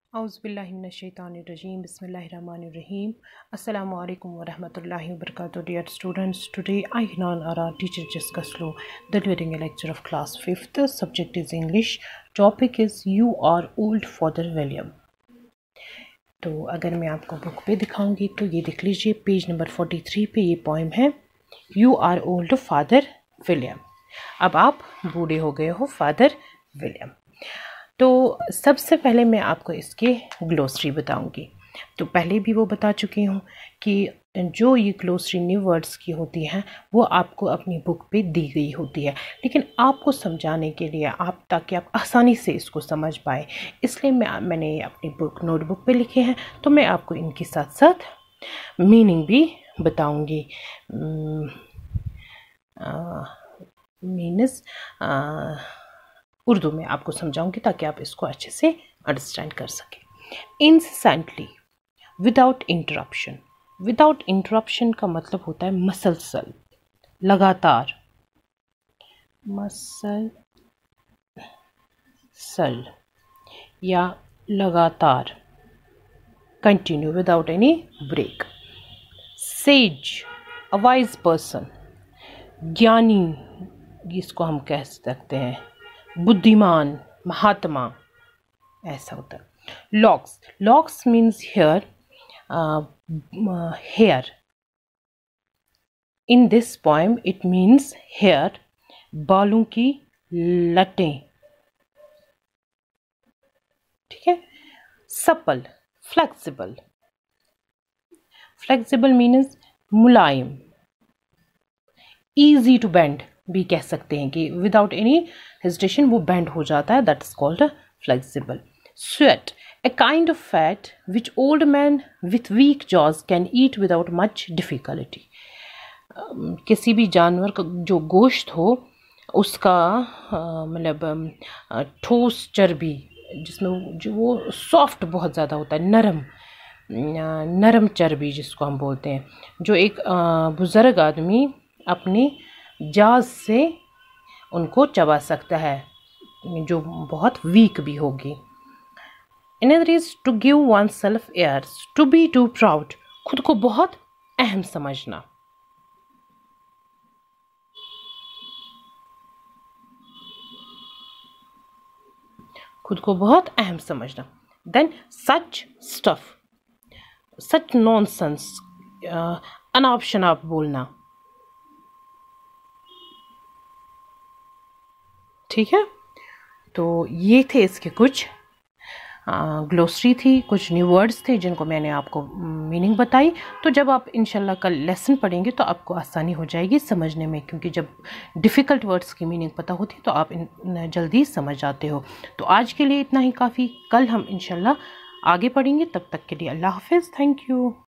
Auzubillahiminash-shaytanir-rajim. Bismillahir-rahmanir-rahim. Assalamu alaikum wa rahmatullahi wa barakatuh. Dear students, today I, Hinan Ara, teacher Jaskaslo, delivering a lecture of class 5th. The subject is English. Topic is You Are Old Father William. तो अगर मैं आपको book पे दिखाऊंगी तो ये देख लीजिए, पेज नंबर 43 पे ये पोएम है, you are old father William. अब आप बूढ़े हो गए हो फादर विलियम। तो सबसे पहले मैं आपको इसके ग्लोसरी बताऊंगी। तो पहले भी वो बता चुकी हूँ कि जो ये ग्लोसरी न्यू वर्ड्स की होती हैं वो आपको अपनी बुक पे दी गई होती है, लेकिन आपको समझाने के लिए ताकि आप आसानी से इसको समझ पाए, इसलिए मैंने अपनी बुक नोटबुक पे लिखे हैं। तो मैं आपको इनके साथ साथ मीनिंग भी बताऊंगी। मीन्स उर्दू में आपको समझाऊंगी ताकि आप इसको अच्छे से अंडरस्टैंड कर सकें। Incessantly, without interruption. Without interruption का मतलब होता है मसलसल, लगातार, मसलसल या लगातार, continue without any break. Sage, a wise person, ज्ञानी जिसको हम कह सकते हैं, बुद्धिमान, महात्मा, ऐसा होता है। Locks, locks means hair, hair. In this poem it means hair, बालों की लटें, ठीक है। सपल, फ्लेक्सिबल, फ्लेक्सिबल मीन्स मुलायम। ईजी टू बेंड भी कह सकते हैं कि विदाउट एनी हेजिटेशन वो बेंड हो जाता है, that is called flexible. Sweat, a kind of fat which old men with weak jaws can eat without much difficulty. किसी भी जानवर का जो गोश्त हो उसका मतलब ठोस चर्बी, जिसमें जो वो सॉफ्ट बहुत ज़्यादा होता है, नरम चर्बी जिसको हम बोलते हैं, जो एक बुज़ुर्ग आदमी अपनी जाज़ से उनको चबा सकता है, जो बहुत वीक भी होगी। Another is to give oneself airs, to be too proud, खुद को बहुत अहम समझना। खुद को बहुत अहम समझना। Then such stuff, such nonsense, अनाप शनाप बोलना, ठीक है। तो ये थे इसके कुछ ग्लोसरी थी, कुछ न्यू वर्ड्स थे जिनको मैंने आपको मीनिंग बताई। तो जब आप इंशाल्लाह कल लेसन पढ़ेंगे तो आपको आसानी हो जाएगी समझने में, क्योंकि जब डिफ़िकल्ट वर्ड्स की मीनिंग पता होती है तो आप जल्दी समझ जाते हो। तो आज के लिए इतना ही काफ़ी, कल हम इंशाल्लाह आगे पढ़ेंगे। तब तक के लिए अल्लाह हाफ़िज़, थैंक यू।